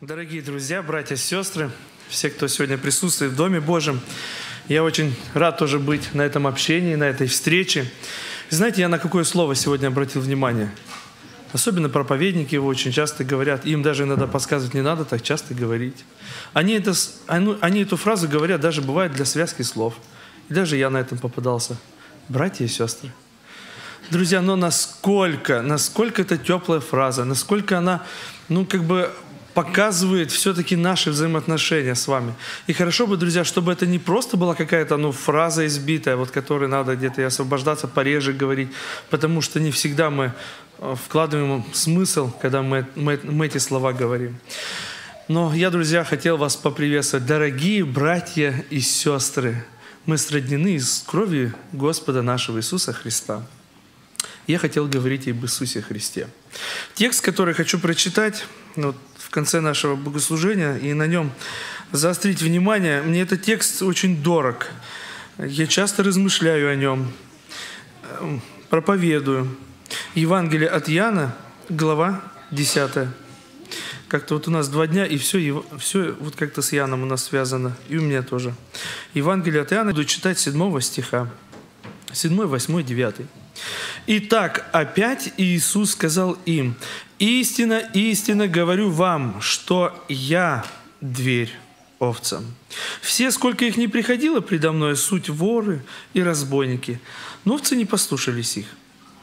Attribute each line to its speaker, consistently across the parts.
Speaker 1: Дорогие друзья, братья и сестры, все, кто сегодня присутствует в Доме Божьем, я очень рад тоже быть на этом общении, на этой встрече. Знаете, я на какое слово сегодня обратил внимание? Особенно проповедники его очень часто говорят, им даже иногда подсказывать не надо так часто говорить. Они эту фразу говорят, даже бывает для связки слов. И даже я на этом попадался. Братья и сестры. Друзья, но насколько это теплая фраза, насколько она, показывает все-таки наши взаимоотношения с вами. И хорошо бы, друзья, чтобы это не просто была какая-то фраза избитая, которой надо где-то и освобождаться, пореже говорить, потому что не всегда мы вкладываем смысл, когда мы эти слова говорим. Но я, друзья, хотел вас поприветствовать. Дорогие братья и сестры, мы сроднены с кровью Господа нашего Иисуса Христа. Я хотел говорить об Иисусе Христе. Текст, который хочу прочитать в конце нашего богослужения, и на нем заострить внимание, мне этот текст очень дорог. Я часто размышляю о нем, проповедую. Евангелие от Иоанна, глава 10. Как-то у нас 2 дня, и все как-то с Иоанном у нас связано, и у меня тоже. Евангелие от Иоанна, буду читать 7 стиха, 7, 8, 9. «Итак, опять Иисус сказал им: истинно, истинно говорю вам, что я дверь овцам. Все, сколько их не приходило предо мной, суть воры и разбойники, но овцы не послушались их.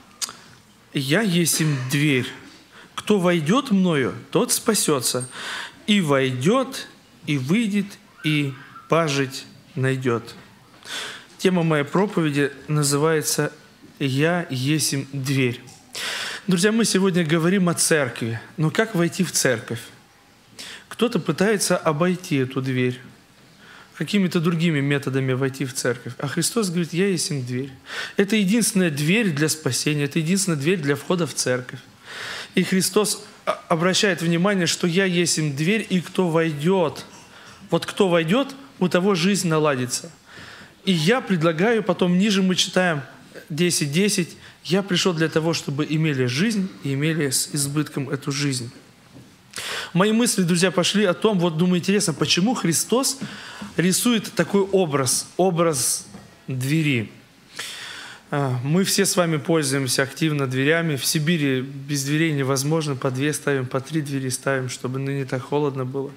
Speaker 1: Я есть им дверь. Кто войдет мною, тот спасется, и войдет, и выйдет, и пажить найдет». Тема моей проповеди называется «Я есть им дверь». Друзья, мы сегодня говорим о церкви. Но как войти в церковь? Кто-то пытается обойти эту дверь, какими-то другими методами войти в церковь. А Христос говорит: «Я есть им дверь». Это единственная дверь для спасения, это единственная дверь для входа в церковь. И Христос обращает внимание, что «Я есть им дверь, и кто войдет». Вот кто войдет, у того жизнь наладится. И я предлагаю, потом ниже мы читаем 10:10, «Я пришел для того, чтобы имели жизнь и имели с избытком эту жизнь». Мои мысли, друзья, пошли о том, думаю, интересно, почему Христос рисует такой образ двери. Мы все с вами пользуемся активно дверями. В Сибири без дверей невозможно, по 2 ставим, по 3 двери ставим, чтобы не так холодно было.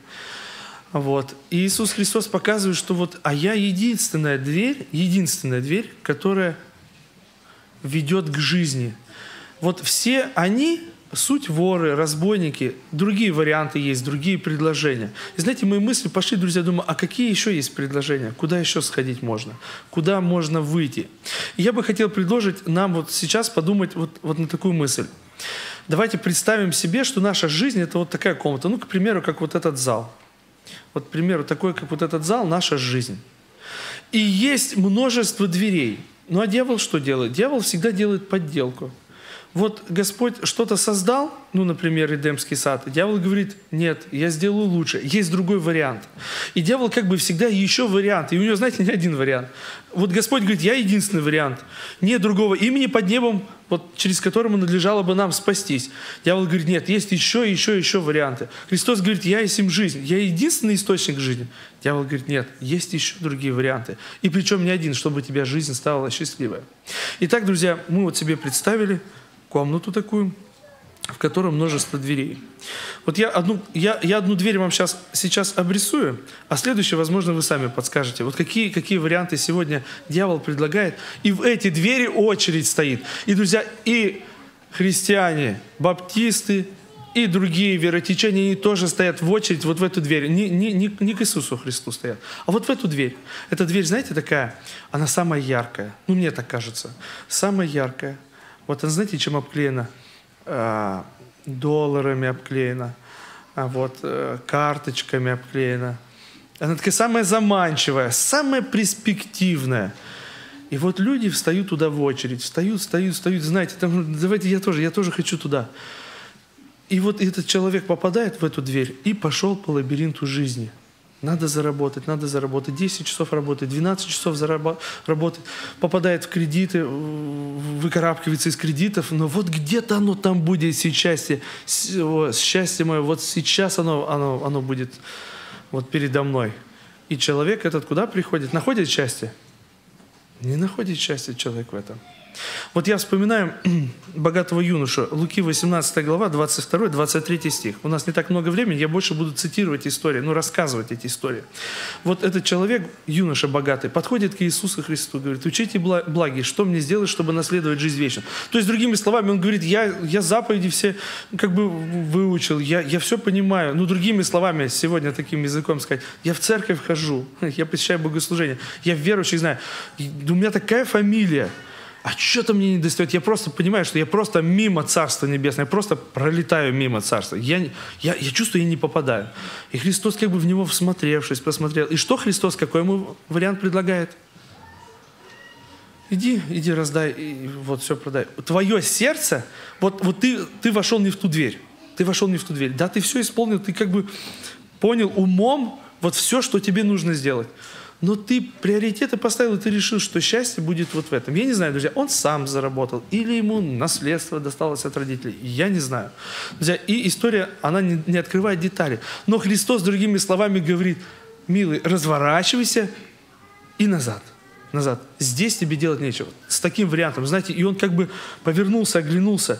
Speaker 1: И Иисус Христос показывает, что я единственная дверь, которая ведет к жизни. Все они, суть воры, разбойники, другие варианты есть, другие предложения. И знаете, мои мысли пошли, друзья, думаю, а какие еще есть предложения? Куда еще сходить можно? Куда можно выйти? И я бы хотел предложить нам сейчас подумать на такую мысль. Давайте представим себе, что наша жизнь — это такая комната. К примеру, как этот зал. К примеру, такой, как этот зал, наша жизнь. И есть множество дверей. Ну а дьявол что делает? Дьявол всегда делает подделку. Господь что-то создал, например, Эдемский сад, и дьявол говорит: нет, я сделаю лучше, есть другой вариант. И дьявол всегда еще вариант, и у него, знаете, не один вариант. Господь говорит: я единственный вариант, нет другого имени под небом, через которому надлежало бы нам спастись. Дьявол говорит: нет, есть еще варианты. Христос говорит: я есть им жизнь, я единственный источник жизни. Дьявол говорит: нет, есть еще другие варианты. И причем не один, чтобы у тебя жизнь стала счастливая. Итак, друзья, мы себе представили комнату такую, в которой множество дверей. Я одну дверь вам сейчас обрисую, а следующее, возможно, вы сами подскажете. Какие варианты сегодня дьявол предлагает. И в эти двери очередь стоит. И, друзья, и христиане, баптисты, и другие веротечения, они тоже стоят в очередь в эту дверь. Не к Иисусу Христу стоят, а в эту дверь. Эта дверь, знаете, такая, она самая яркая. Мне так кажется. Самая яркая. Она, знаете, чем обклеена? Долларами обклеена, карточками обклеена. Она такая самая заманчивая, самая перспективная. И люди встают туда в очередь, встают, знаете, давайте я тоже хочу туда. И этот человек попадает в эту дверь и пошел по лабиринту жизни. Надо заработать, 10 часов работать, 12 часов работать, попадает в кредиты, выкарабкивается из кредитов, но вот где-то оно там будет сейчас, счастье мое, вот сейчас оно будет вот передо мной. И человек этот куда приходит? Находит счастье? Не находит счастья человек в этом. Вот я вспоминаю богатого юношу, Луки 18 глава, 22-23 стих. У нас не так много времени, я больше буду цитировать истории, рассказывать эти истории. Вот этот человек, юноша богатый, подходит к Иисусу Христу, говорит: учите благи, что мне сделать, чтобы наследовать жизнь вечную. То есть, другими словами, он говорит: я заповеди все выучил, я все понимаю. Другими словами, сегодня таким языком сказать: я в церковь хожу, я посещаю богослужение, я верующий знаю, у меня такая фамилия. А что-то мне не достает. Я просто понимаю, что я просто мимо Царства Небесного, я просто пролетаю мимо Царства. Я чувствую, я не попадаю. И Христос в него всмотревшись, посмотрел. И что Христос, какой ему вариант предлагает? Иди раздай, и вот все продай. Твое сердце, вот ты вошел не в ту дверь. Ты вошел не в ту дверь. Да, ты все исполнил, ты понял умом вот все, что тебе нужно сделать. Но ты приоритеты поставил, и ты решил, что счастье будет вот в этом. Я не знаю, друзья, он сам заработал, или ему наследство досталось от родителей. Я не знаю. Друзья, и история, она не открывает детали. Но Христос, другими словами, говорит: милый, разворачивайся и назад. Назад. Здесь тебе делать нечего. С таким вариантом, знаете, и он повернулся, оглянулся.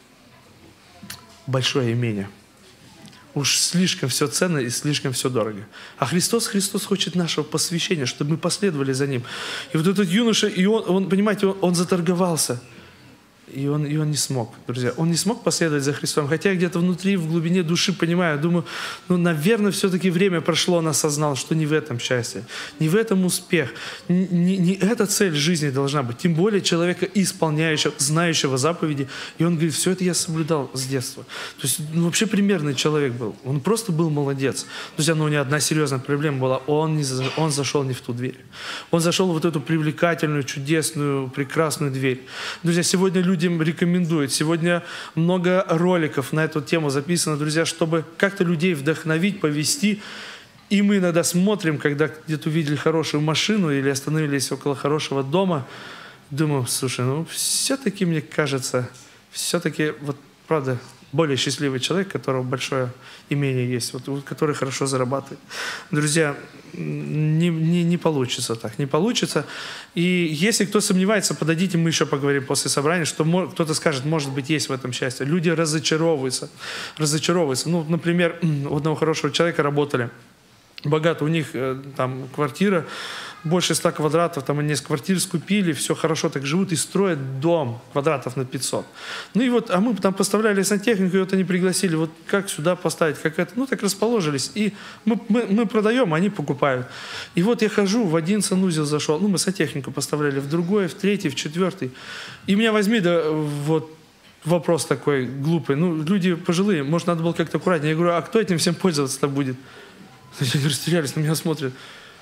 Speaker 1: Большое имение. Уж слишком все ценно и слишком все дорого. А Христос хочет нашего посвящения, чтобы мы последовали за Ним. И вот этот юноша, и он понимаете, он заторговался. И он не смог, друзья. Он не смог последовать за Христом. Хотя я где-то внутри, в глубине души понимаю, думаю, наверное, все-таки время прошло, он осознал, что не в этом счастье, не в этом успех, не эта цель жизни должна быть. Тем более человека исполняющего, знающего заповеди. И он говорит: все это я соблюдал с детства. То есть вообще примерный человек был. Он просто был молодец. Друзья, но у него одна серьезная проблема была. Он зашел не в ту дверь. Он зашел в вот эту привлекательную, чудесную, прекрасную дверь. Друзья, сегодня людям рекомендуют. Сегодня много роликов на эту тему записано, друзья, чтобы как-то людей вдохновить, повести. И мы иногда смотрим, когда где-то увидели хорошую машину или остановились около хорошего дома, думаем: слушай, все-таки, мне кажется, все-таки, правда, более счастливый человек, у которого большое имение есть, который хорошо зарабатывает. Друзья, не получится так, не получится. И если кто сомневается, подойдите, мы еще поговорим после собрания, что кто-то скажет: может быть, есть в этом счастье. Люди разочаровываются. Например, у одного хорошего человека работали, богато, у них там квартира, больше 100 квадратов, там они несколько квартир скупили, все хорошо так живут и строят дом квадратов на 500. А мы там поставляли сантехнику, и они пригласили, как сюда поставить, как это, так расположились. И мы продаем, а они покупают. И я хожу, в один санузел зашел, мы сантехнику поставляли, в другой, в третий, в четвертый. И меня возьми, вопрос такой глупый, люди пожилые, может, надо было как-то аккуратнее. Я говорю: а кто этим всем пользоваться-то будет? Они растерялись, на меня смотрят.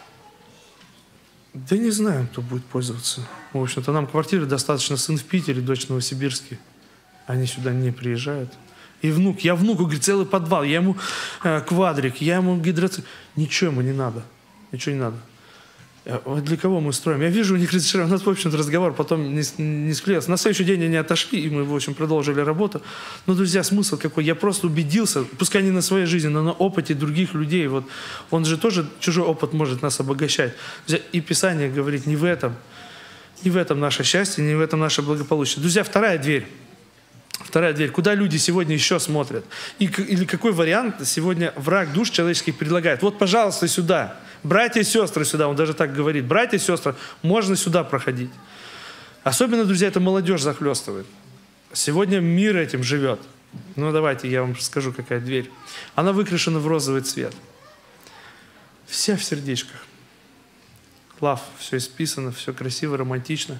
Speaker 1: Да не знаю, кто будет пользоваться. В общем-то, нам квартиры достаточно, сын в Питере, дочь в Новосибирске. Они сюда не приезжают. И я внуку, говорит, целый подвал, я ему квадрик, я ему гидроцикл. Ничего ему не надо. Ничего не надо. Для кого мы строим? Я вижу, у них разрешение. У нас, в общем-то, разговор потом не склеился. На следующий день они отошли, и мы, в общем, продолжили работу. Но, друзья, смысл какой? Я просто убедился, пускай не на своей жизни, но на опыте других людей. Он же тоже, чужой опыт может нас обогащать. И Писание говорит: не в этом наше счастье, не в этом наше благополучие. Друзья, вторая дверь. Куда люди сегодня еще смотрят? Или какой вариант сегодня враг душ человеческих предлагает? Пожалуйста, сюда. Братья и сестры сюда. Он даже так говорит. Братья и сестры, можно сюда проходить. Особенно, друзья, это молодежь захлестывает. Сегодня мир этим живет. Давайте я вам скажу, какая дверь. Она выкрашена в розовый цвет. Вся в сердечках. Лав, все исписано, все красиво, романтично.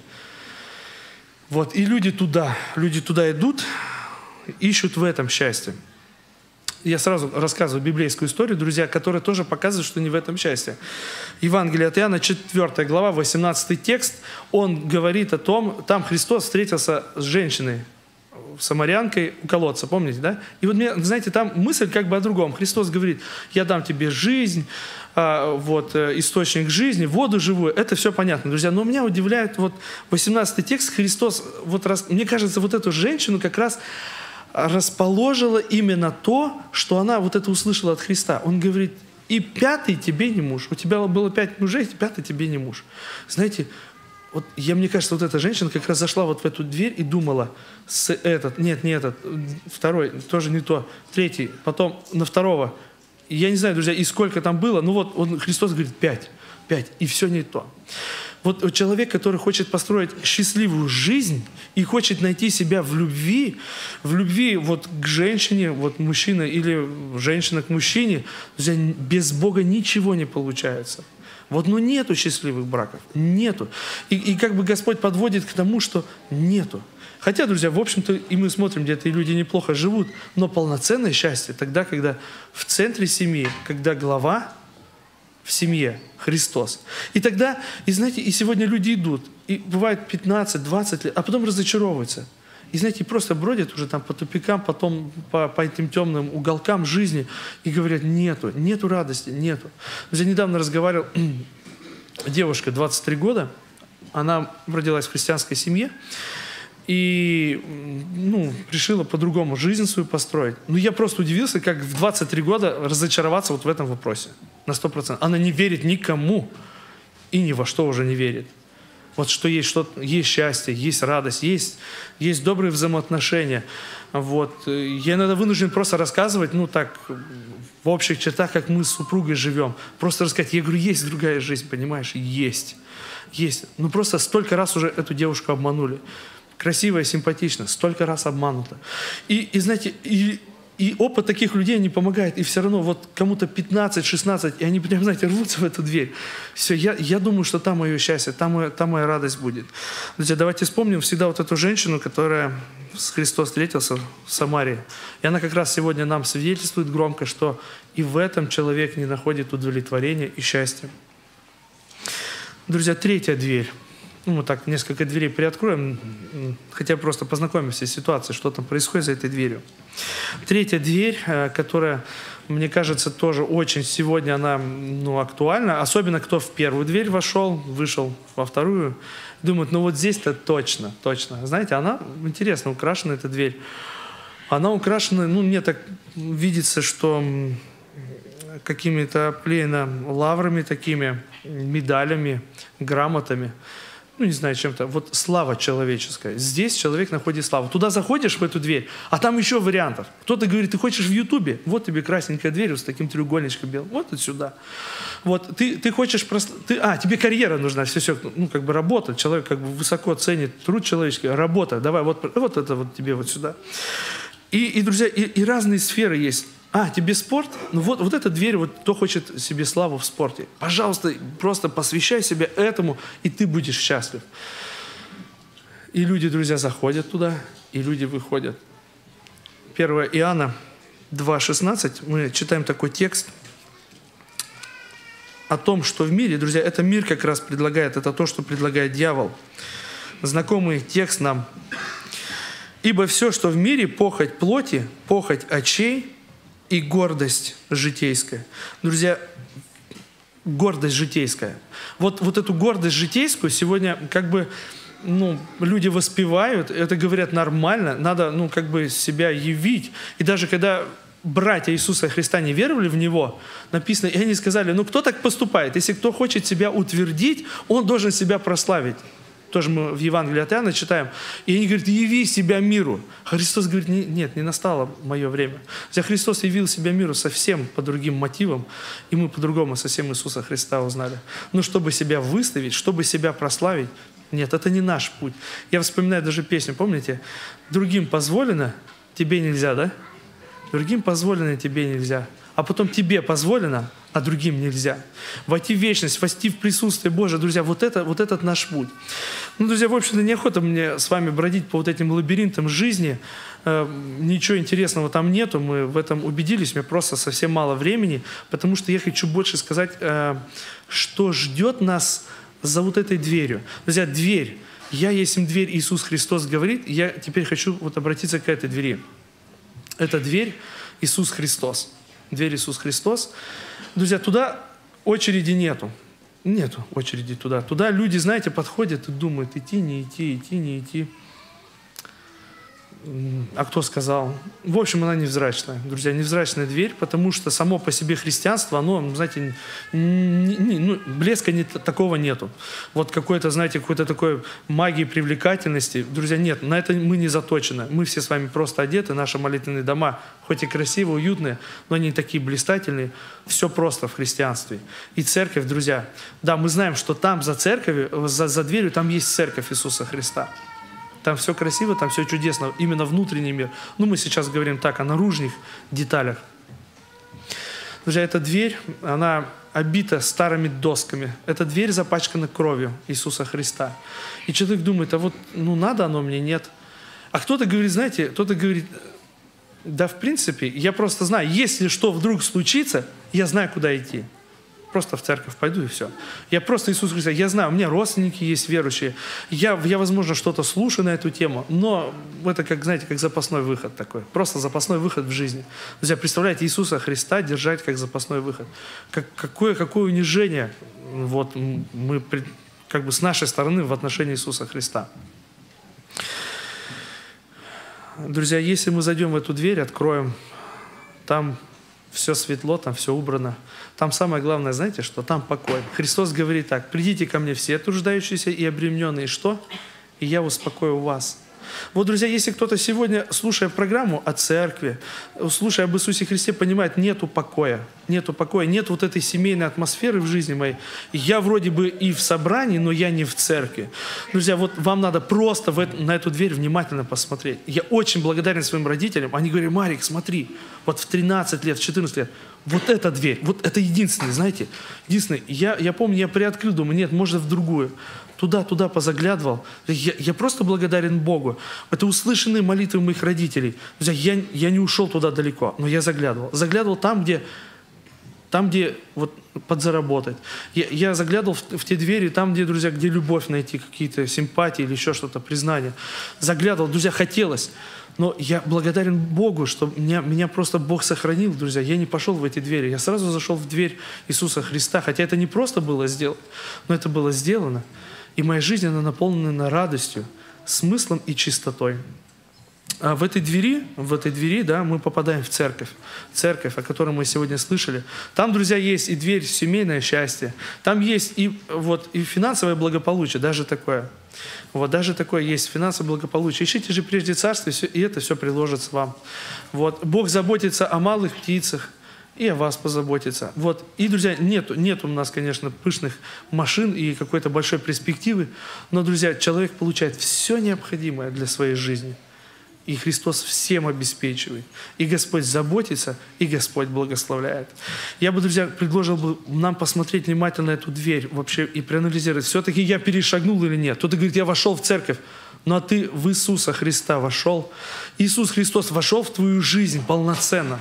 Speaker 1: И люди туда идут, ищут в этом счастье. Я сразу рассказываю библейскую историю, друзья, которая тоже показывает, что не в этом счастье. Евангелие от Иоанна, 4 глава, 18 текст, он говорит о том, там Христос встретился с женщиной самарянкой у колодца, помните, да? И вот, знаете, там мысль как бы о другом. Христос говорит, я дам тебе жизнь, источник жизни, воду живую. Это все понятно, друзья. Но меня удивляет 18 текст. Христос, мне кажется, вот эту женщину как раз расположило именно то, что она это услышала от Христа. Он говорит, и 5-й тебе не муж. У тебя было 5 мужей, 5-й тебе не муж. Знаете, мне кажется, эта женщина как раз зашла в эту дверь и думала, нет, не этот, 2-й, тоже не то, 3-й, потом на 2-го. Я не знаю, друзья, и сколько там было, Христос говорит 5, и все не то. Человек, который хочет построить счастливую жизнь и хочет найти себя в любви к женщине, мужчина или женщина к мужчине, друзья, без Бога ничего не получается. Нету счастливых браков, нету. И как бы Господь подводит к тому, что нету. Хотя, друзья, в общем-то, и мы смотрим, где-то и люди неплохо живут, но полноценное счастье тогда, когда в центре семьи, когда глава в семье Христос. И тогда, знаете, и сегодня люди идут, и бывает 15-20 лет, а потом разочаровываются. И, знаете, просто бродят уже там по тупикам, потом по этим темным уголкам жизни и говорят, нету радости, нету. Я недавно разговаривал, девушка, 23 года, она родилась в христианской семье, и решила по-другому жизнь свою построить. Я просто удивился, как в 23 года разочароваться в этом вопросе. На 100%. Она не верит никому и ни во что уже не верит. Что есть счастье, есть радость, есть добрые взаимоотношения. Я иногда вынужден просто рассказывать, в общих чертах, как мы с супругой живем. Просто рассказать. Я говорю, есть другая жизнь, понимаешь? Есть. Просто столько раз уже эту девушку обманули. Красивая, симпатичная, столько раз обманута. И знаете, и опыт таких людей не помогает. И все равно кому-то 15-16, и они прям, знаете, рвутся в эту дверь. Все, я думаю, что там мое счастье, там моя радость будет. Друзья, давайте вспомним всегда эту женщину, которая с Христом встретился в Самарии. И она как раз сегодня нам свидетельствует громко, что и в этом человек не находит удовлетворения и счастья. Друзья, 3-я дверь. Мы так несколько дверей приоткроем, хотя бы просто познакомимся с ситуацией, что там происходит за этой дверью. 3-я дверь, которая, мне кажется, тоже очень сегодня она актуальна, особенно кто в 1-ю дверь вышел во 2-ю, думают, здесь-то точно. Знаете, она, интересно, украшена, эта дверь. Она украшена, мне так видится, что какими-то оклеена лаврами такими, медалями, грамотами. Не знаю, чем-то. Слава человеческая. Здесь человек находит славу. Туда заходишь, в эту дверь, а там еще вариантов. Кто-то говорит, ты хочешь в Ютубе? Вот тебе красненькая дверь с таким треугольничком белым. Вот сюда. Ты хочешь... тебе карьера нужна. Все, работа. Человек высоко ценит труд человеческий. Работа. Давай, это тебе сюда. И, друзья, и разные сферы есть. Тебе спорт? Эта дверь, кто хочет себе славу в спорте. Пожалуйста, просто посвящай себя этому, и ты будешь счастлив. И люди, друзья, заходят туда, и люди выходят. 1 Иоанна 2,16, мы читаем такой текст о том, что в мире, друзья, это мир как раз предлагает, это то, что предлагает дьявол. Знакомый текст нам. «Ибо все, что в мире, похоть плоти, похоть очей, и гордость житейская». Друзья, гордость житейская. Эту гордость житейскую сегодня люди воспевают, это говорят нормально, надо себя явить. И даже когда братья Иисуса Христа не веровали в Него, написано, и они сказали, кто так поступает? Если кто хочет себя утвердить, он должен себя прославить. Тоже мы в Евангелии от Иоанна читаем. И они говорят, яви себя миру. Христос говорит, нет, не настало мое время. Хотя Христос явил себя миру совсем по другим мотивам, и мы по-другому совсем Иисуса Христа узнали. Но чтобы себя выставить, чтобы себя прославить, нет, это не наш путь. Я вспоминаю даже песню, помните? Другим позволено, тебе нельзя, да? Другим позволено, тебе нельзя. А потом тебе позволено, а другим нельзя. Войти в вечность, войти в присутствие Божие, друзья, этот наш путь. Друзья, в общем-то, неохота мне с вами бродить по этим лабиринтам жизни. Ничего интересного там нету, мы в этом убедились, мне просто совсем мало времени, потому что я хочу больше сказать, что ждет нас за этой дверью. Друзья, дверь. «Я есть им дверь», Иисус Христос говорит. Я теперь хочу вот обратиться к этой двери. Это дверь Иисус Христос. Дверь Иисус Христос. Друзья, туда очереди нету. Нету очереди туда. Туда люди, знаете, подходят и думают, идти, не идти, идти, не идти. А кто сказал? В общем, она невзрачная. Друзья, невзрачная дверь, потому что само по себе христианство, оно, знаете, блеска такого нету. Вот какой-то, знаете, какой-то такой магии, привлекательности. Друзья, нет, на это мы не заточены. Мы все с вами просто одеты, наши молитвенные дома, хоть и красивые, уютные, но они такие блистательные. Все просто в христианстве. И церковь, друзья, да, мы знаем, что там за церковью, за дверью, там есть церковь Иисуса Христа. Там все красиво, там все чудесно, именно внутренний мир. Ну, мы сейчас говорим так, о наружных деталях. Друзья, эта дверь, она обита старыми досками. Эта дверь запачкана кровью Иисуса Христа. И человек думает, а вот, ну, надо оно мне, нет. А кто-то говорит, знаете, кто-то говорит, да, в принципе, я просто знаю, если что вдруг случится, я знаю, куда идти. Просто в церковь пойду и все. Я просто Иисус Христос. Я знаю, у меня родственники есть верующие. Я возможно, что-то слушаю на эту тему, но это, как, знаете, как запасной выход такой. Просто запасной выход в жизни. Друзья, представляете, Иисуса Христа держать как запасной выход. Какое унижение вот, мы как бы с нашей стороны в отношении Иисуса Христа. Друзья, если мы зайдем в эту дверь, откроем, там все светло, там все убрано. Там самое главное, знаете, что? Там покой. Христос говорит так: «Придите ко мне все труждающиеся и обремененные, что? И я успокою вас». Вот, друзья, если кто-то сегодня, слушая программу о церкви, слушая об Иисусе Христе, понимает, нету покоя, нет вот этой семейной атмосферы в жизни моей. Я вроде бы и в собрании, но я не в церкви. Друзья, вот вам надо просто на эту дверь внимательно посмотреть. Я очень благодарен своим родителям. Они говорят: «Марик, смотри, вот в 13 лет, в 14 лет, вот эта дверь, вот это единственный, знаете, единственный». Я помню, я приоткрыл, думаю, нет, может в другую. Туда позаглядывал. Я просто благодарен Богу. Это услышанные молитвы моих родителей. Друзья, я не ушел туда далеко, но я заглядывал. Заглядывал там, где вот подзаработать. Я заглядывал в те двери, там, где, друзья, где любовь найти, какие-то симпатии или еще что-то, признание. Заглядывал, друзья, хотелось. Но я благодарен Богу, что меня просто Бог сохранил, друзья. Я не пошел в эти двери. Я сразу зашел в дверь Иисуса Христа. Хотя это не просто было сделать, но это было сделано. И моя жизнь, она наполнена радостью, смыслом и чистотой. А в этой двери, да, мы попадаем в церковь. Церковь, о которой мы сегодня слышали. Там, друзья, есть и дверь в семейное счастье. Там есть и финансовое благополучие, даже такое. Вот, даже такое есть, финансовое благополучие. Ищите же прежде царствие, и это все приложится вам. Вот. Бог заботится о малых птицах, и о вас позаботится. Вот. И, друзья, нет у нас, конечно, пышных машин и какой-то большой перспективы, но, друзья, человек получает все необходимое для своей жизни. И Христос всем обеспечивает. И Господь заботится, и Господь благословляет. Я бы, друзья, предложил бы нам посмотреть внимательно на эту дверь вообще и проанализировать, все-таки я перешагнул или нет. Кто-то говорит, я вошел в церковь. Ну а ты в Иисуса Христа вошел. Иисус Христос вошел в твою жизнь полноценно.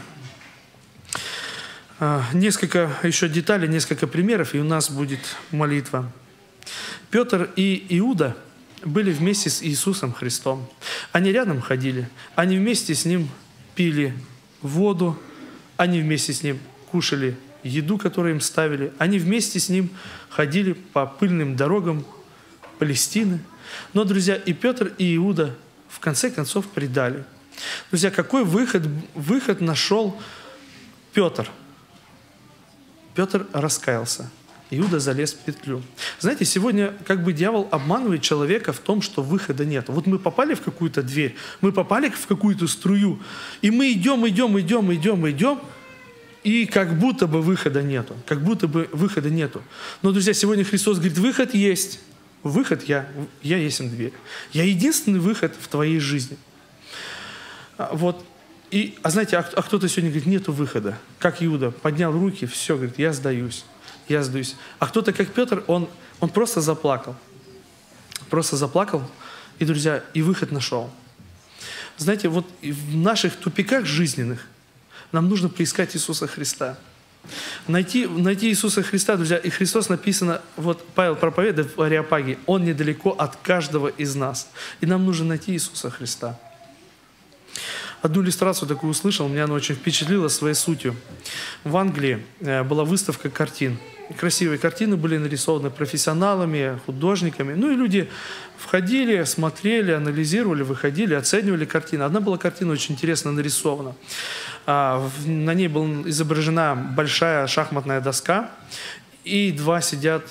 Speaker 1: Несколько еще деталей, несколько примеров, и у нас будет молитва. Петр и Иуда были вместе с Иисусом Христом. Они рядом ходили, они вместе с Ним пили воду, они вместе с Ним кушали еду, которую им ставили, они вместе с Ним ходили по пыльным дорогам Палестины. Но, друзья, и Петр, и Иуда в конце концов предали. Друзья, какой выход нашел Петр? Петр раскаялся. Иуда залез в петлю. Знаете, сегодня как бы дьявол обманывает человека в том, что выхода нет. Вот мы попали в какую-то дверь, мы попали в какую-то струю, и мы идем, и как будто бы выхода нету. Как будто бы выхода нету. Но, друзья, сегодня Христос говорит, выход есть. Выход я есть дверь. Я единственный выход в твоей жизни. Вот. Знаете, а кто-то сегодня говорит, нету выхода. Как Иуда, поднял руки, все, говорит, я сдаюсь. А кто-то, как Петр, он просто заплакал. Просто заплакал, и, друзья, и выход нашел. Знаете, вот в наших тупиках жизненных нам нужно поискать Иисуса Христа. Найти Иисуса Христа, друзья, и Христос написано, вот Павел проповедует в Ареопаге, Он недалеко от каждого из нас. И нам нужно найти Иисуса Христа. Одну иллюстрацию такую услышал, меня она очень впечатлила своей сутью. В Англии была выставка картин. Красивые картины были нарисованы профессионалами, художниками. Ну и люди входили, смотрели, анализировали, выходили, оценивали картины. Одна была картина очень интересно нарисована. На ней была изображена большая шахматная доска, и двое сидят,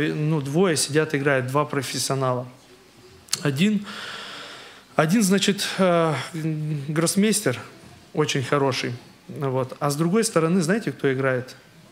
Speaker 1: играют, два профессионала. Один, значит, гроссмейстер, очень хороший. Вот. А с другой стороны, знаете, кто играет?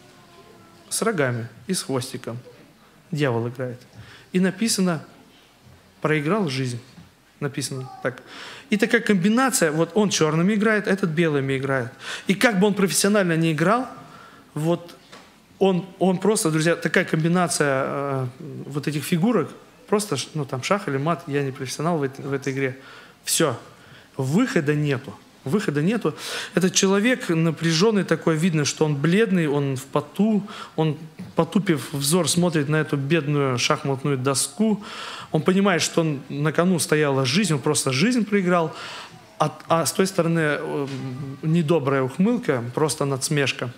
Speaker 1: С рогами и с хвостиком. Дьявол играет. И написано, проиграл жизнь. Написано так. И такая комбинация, вот он черными играет, этот белыми играет. И как бы он профессионально не играл, вот он просто, друзья, такая комбинация вот этих фигурок, просто, там шах или мат, я не профессионал в этой игре. Все, выхода нету. Выхода нету. Этот человек напряженный такой, видно, что он бледный, он в поту, он, потупив взор, смотрит на эту бедную шахматную доску. Он понимает, что на кону стояла жизнь, он просто жизнь проиграл, а с той стороны недобрая ухмылка, просто надсмешка.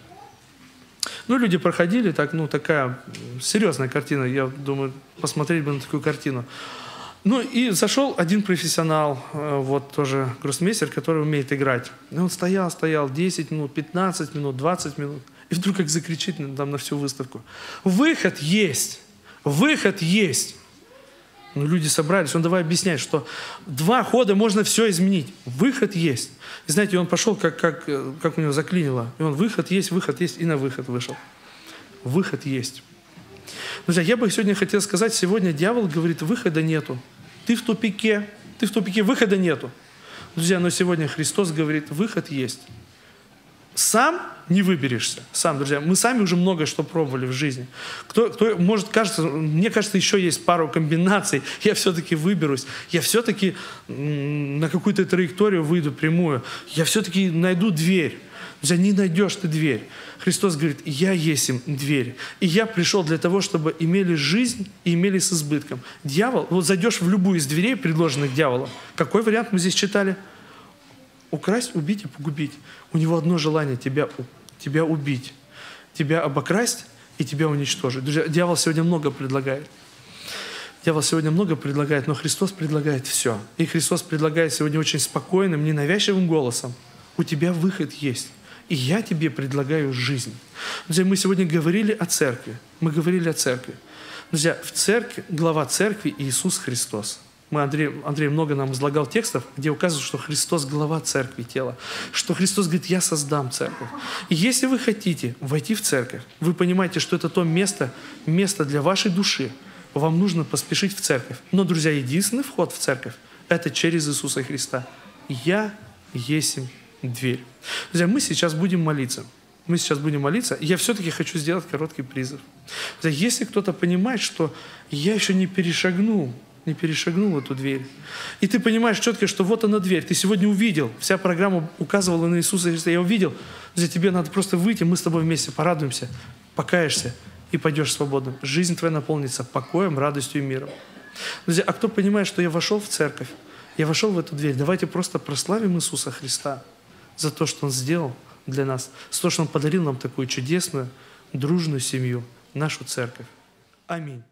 Speaker 1: Люди проходили, такая серьезная картина, я думаю, посмотреть бы на такую картину. И зашел один профессионал, вот тоже гроссмейстер, который умеет играть. И он стоял 10 минут, 15 минут, 20 минут. И вдруг как закричит там на всю выставку: «Выход есть! Выход есть!» Люди собрались, он давай объяснять, что 2 хода можно все изменить. Выход есть. И знаете, он пошел, как у него заклинило. И он: выход есть, и на выход вышел. Выход есть. Друзья, я бы сегодня хотел сказать, сегодня дьявол говорит: выхода нету. Ты в тупике, выхода нету. Друзья, но сегодня Христос говорит: выход есть. Сам не выберешься. Друзья, мы сами уже много что пробовали в жизни. Мне кажется, еще есть пару комбинаций. Я все-таки выберусь. Я все-таки на какую-то траекторию выйду прямую. Я все-таки найду дверь. Друзья, не найдешь ты дверь. Христос говорит: я есть им дверь. И я пришел для того, чтобы имели жизнь и имели с избытком. Дьявол, вот зайдешь в любую из дверей, предложенных дьяволом. Какой вариант мы здесь читали? Украсть, убить и погубить. У него одно желание: тебя убить, тебя обокрасть и тебя уничтожить. Друзья, дьявол сегодня много предлагает. Но Христос предлагает все. И Христос предлагает сегодня очень спокойным, ненавязчивым голосом: у тебя выход есть. И я тебе предлагаю жизнь. Друзья, мы сегодня говорили о церкви. Друзья, в церкви, глава церкви Иисус Христос. Андрей много нам излагал текстов, где указывают, что Христос глава церкви, тела. Что Христос говорит: я создам церковь. И если вы хотите войти в церковь, вы понимаете, что это то место для вашей души. Вам нужно поспешить в церковь. Но, друзья, единственный вход в церковь – это через Иисуса Христа. Я есть дверь. Друзья, мы сейчас будем молиться. И я все-таки хочу сделать короткий призыв. Друзья, если кто-то понимает, что я еще не перешагнул эту дверь, и ты понимаешь четко, что вот она дверь, ты сегодня увидел, вся программа указывала на Иисуса Христа, я увидел, друзья, тебе надо просто выйти, мы с тобой вместе порадуемся, покаешься и пойдешь свободным. Жизнь твоя наполнится покоем, радостью и миром. Друзья, а кто понимает, что я вошел в церковь, я вошел в эту дверь, давайте просто прославим Иисуса Христа за то, что Он сделал для нас, за то, что Он подарил нам такую чудесную, дружную семью, нашу церковь. Аминь.